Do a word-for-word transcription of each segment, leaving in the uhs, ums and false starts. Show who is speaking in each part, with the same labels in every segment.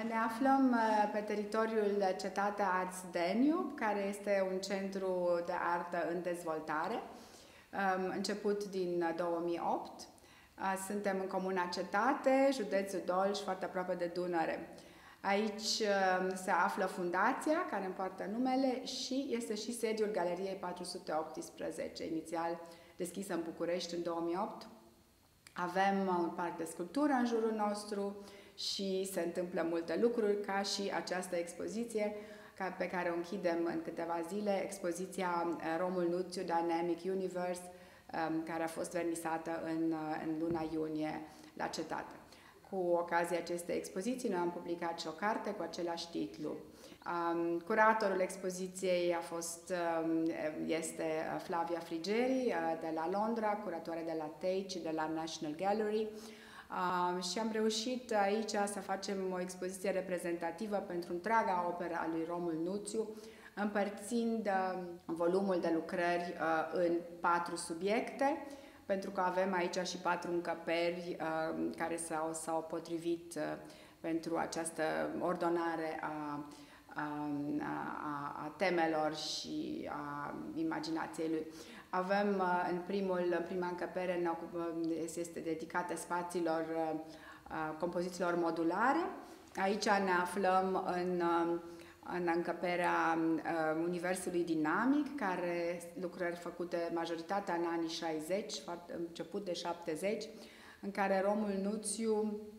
Speaker 1: Ne aflăm pe teritoriul Cetatea Arts Danube, care este un centru de artă în dezvoltare, început din două mii opt. Suntem în comuna Cetate, județul Dolj, foarte aproape de Dunăre. Aici se află fundația care împoartă numele și este și sediul Galeriei patru sute optsprezece, inițial deschisă în București în două mii opt. Avem un parc de sculptură în jurul nostru și se întâmplă multe lucruri, ca și această expoziție pe care o închidem în câteva zile, expoziția Romul Nuțiu Dynamic Universe, care a fost vernisată în, în luna iunie la Cetate. Cu ocazia acestei expoziții, noi am publicat și o carte cu același titlu. Um, curatorul expoziției a fost, um, este Flavia Frigeri uh, de la Londra, curatoare de la Tate și de la National Gallery. Um, și am reușit aici să facem o expoziție reprezentativă pentru întreaga operă a lui Romul Nuțiu, împărțind uh, volumul de lucrări uh, în patru subiecte, pentru că avem aici și patru încăperi uh, care s-au potrivit uh, pentru această ordonare a, a, a, a temelor și a imaginației lui. Avem uh, în, primul, în prima încăpere este dedicată spațiilor, uh, compozițiilor modulare. Aici ne aflăm în uh, în încăperea uh, Universului Dinamic, care lucrări făcute majoritatea în anii șaizeci, început de șaptezeci, în care Romul Nuțiu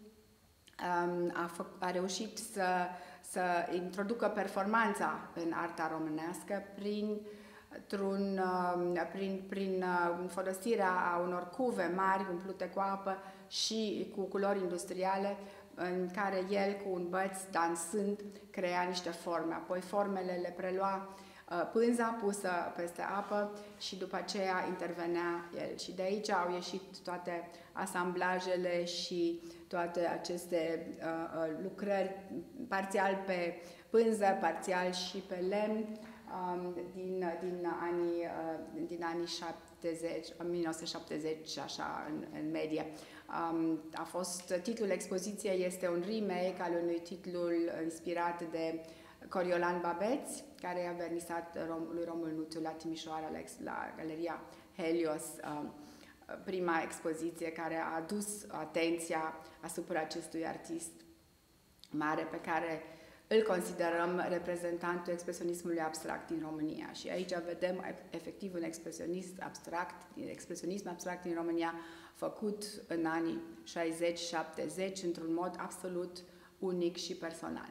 Speaker 1: um, a, a reușit să, să introducă performanța în arta românească prin, prin, prin, prin folosirea a unor cuve mari umplute cu apă și cu culori industriale, în care el, cu un băț dansând, crea niște forme. Apoi formele le prelua uh, pânza pusă peste apă și după aceea intervenea el. Și de aici au ieșit toate asamblajele și toate aceste uh, lucrări, parțial pe pânză, parțial și pe lemn, um, din, din, anii, uh, din anii șaptezeci, o mie nouă sute șaptezeci, așa, în, în medie. Um, a fost, titlul expoziției este un remake al unui titlu inspirat de Coriolan Babeț, care a vernisat Rom, lui Romul Nuțiu la Timișoara, la, la Galeria Helios, um, prima expoziție care a adus atenția asupra acestui artist mare pe care îl considerăm reprezentantul expresionismului abstract din România. Și aici vedem efectiv un expresionist abstract, expresionism abstract din România, făcut în anii șaizeci șaptezeci într-un mod absolut unic și personal.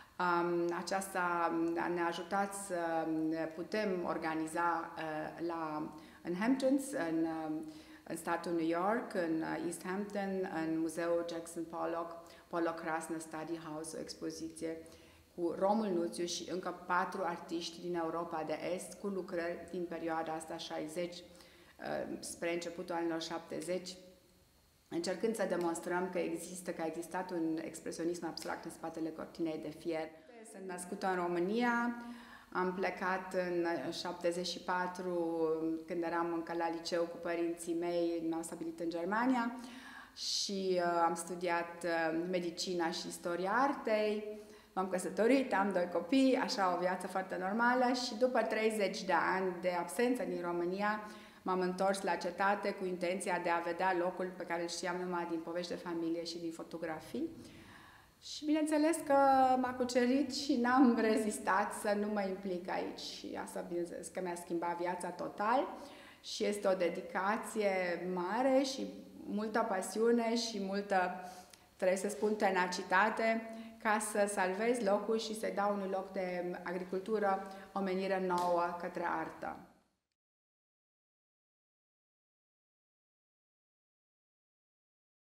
Speaker 1: Aceasta ne-a ajutat să putem organiza la, în Hamptons, în, în statul New York, în East Hampton, în muzeul Jackson Pollock, Pollock Krasner Study House, o expoziție cu Romul Nuțiu și încă patru artiști din Europa de Est, cu lucrări din perioada asta șaizeci spre începutul anilor șaptezeci, încercând să demonstrăm că există, că a existat un expresionism abstract în spatele cortinei de fier. Sunt născută în România, am plecat în șaptezeci și patru, când eram încă la liceu cu părinții mei, m-am stabilit în Germania și uh, am studiat uh, medicina și istoria artei. M-am căsătorit, am doi copii, așa o viață foarte normală și după treizeci de ani de absență din România, m-am întors la Cetate cu intenția de a vedea locul pe care îl știam numai din povești de familie și din fotografii. Și bineînțeles că m-a cucerit și n-am rezistat să nu mă implic aici. Și asta, bineînțeles, că mi-a schimbat viața total și este o dedicație mare și multă pasiune și multă, trebuie să spun, tenacitate, ca să salvez locul și să-i dau unui loc de agricultură o menire nouă către artă.